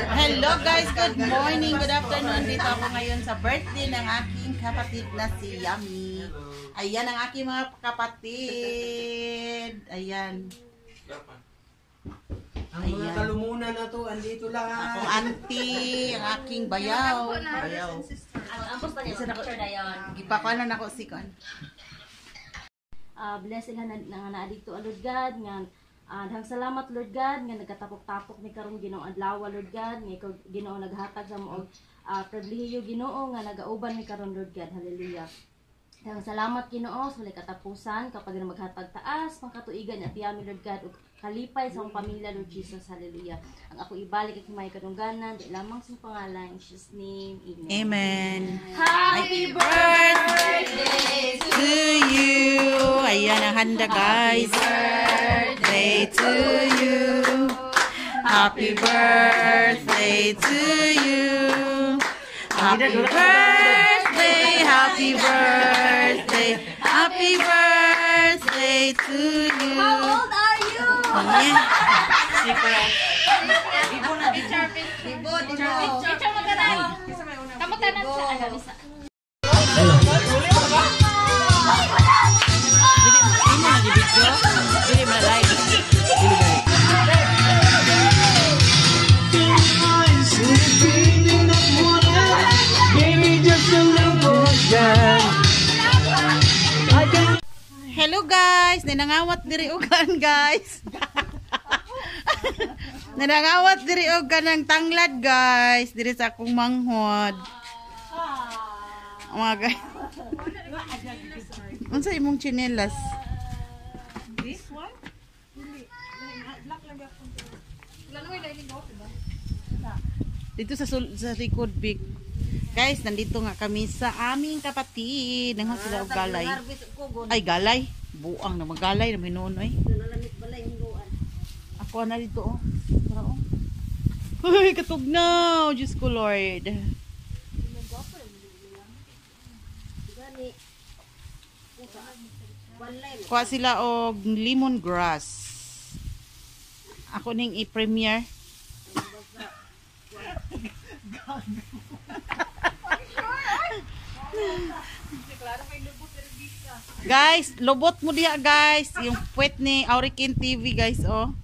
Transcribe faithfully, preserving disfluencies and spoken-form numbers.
Hello guys, good morning, good afternoon. Dito ako ngayon sa birthday ng aking kapatid na si Yummy. Ayan ang aking mga kapatid. Ayan. Ang mga kalumunan na to, andito lang. Akong auntie, ang aking bayaw. Bayaw. Ang ampos pa niya sa picture na yun. Gipakanan ako si Kon. Uh, blessing nga na nga dito Lord God nga uh, dahang salamat Lord God nga nagkatapok-tapok ni karong Ginoo adlaw Lord God nga ikaw Ginoo naghatag sa mo og uh, pribilehiyo Ginoo nga nagauban ni karon Lord God. Hallelujah. Dahang salamat Ginoo sa walay katapusan kapag maghatag taas pangkatuigan at Yummy Lord God ug kalipay sa akong pamilya Lord Jesus. Hallelujah. Ang ako ibalik at may kadungganan di lamang sa pangalan in Jesus name. Amen. Amen. Happy birthday To you. Ayan ang handa guys. Birthday to you. Happy birthday to you. Happy birthday, happy birthday, happy birthday to you. How old are you? Yeah. Ibo na picture picture. Ibo picture picture magana. Kamu tanan sa ano bisa. Hello guys, ninangawat diri ugan guys. Ninangawat diri ugan ng tanglad guys, diri sa akong manghod. Mga guys. Unsa imong chinelas? This one? Dili. Black lang gyapon. Lalo ay lain go, diba? Dito sa sul sa likod big. Guys, nandito nga kami sa aming kapatid. Nang sila og galay. Ay galay. Buang na magalay na minunoy. Ako na dito oh. Tara oh. Ay katugnaw, Diyos ko Lord. Kuha sila og lemongrass. Ako ning i-premiere. Guys, lobot mo diha guys. Yung puwet ni Aurikin T V guys oh.